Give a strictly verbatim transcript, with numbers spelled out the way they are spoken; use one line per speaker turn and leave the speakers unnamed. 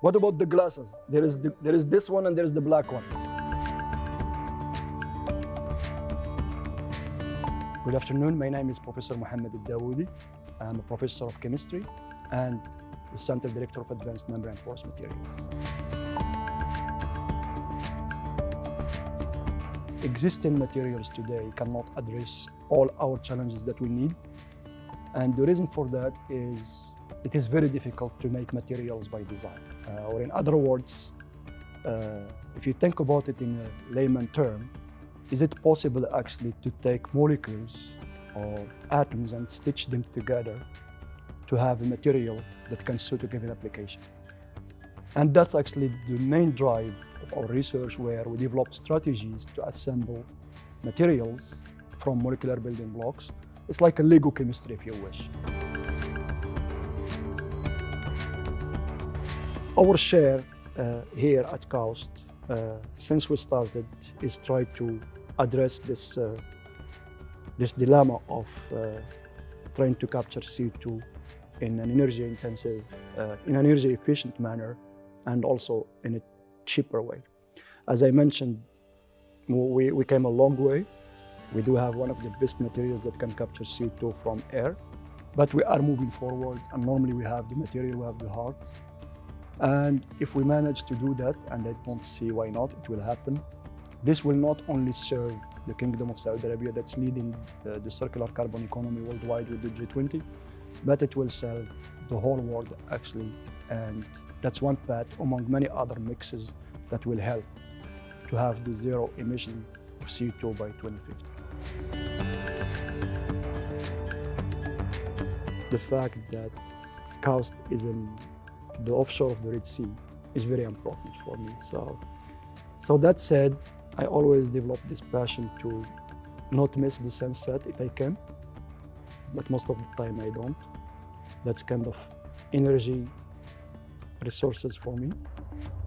What about the glasses? There is, the, there is this one and there is the black one. Good afternoon, my name is Professor Mohamed Eddaoudi. I'm a professor of chemistry and the Center Director of Advanced Membrane Porous Materials. Existing materials today cannot address all our challenges that we need. And the reason for that is it is very difficult to make materials by design. Uh, or in other words, uh, if you think about it in a layman term, is it possible actually to take molecules or atoms and stitch them together to have a material that can suit a given application? And that's actually the main drive of our research, where we develop strategies to assemble materials from molecular building blocks. It's like a Lego chemistry, if you wish. Our share uh, here at KAUST, uh, since we started, is try to address this, uh, this dilemma of uh, trying to capture C O two in an energy intensive, uh, in an energy efficient manner, and also in a cheaper way. As I mentioned, we, we came a long way. We do have one of the best materials that can capture C O two from air, but we are moving forward, and normally we have the material, we have the heart. And if we manage to do that, and I don't see why not, it will happen, this will not only serve the Kingdom of Saudi Arabia that's leading the, the circular carbon economy worldwide with the G twenty, but it will serve the whole world actually. And that's one path among many other mixes that will help to have the zero emission of C O two by twenty fifty. The fact that KAUST is in the offshore of the Red Sea is very important for me. So, so that said, I always develop this passion to not miss the sunset if I can, but most of the time I don't. That's kind of energy resources for me.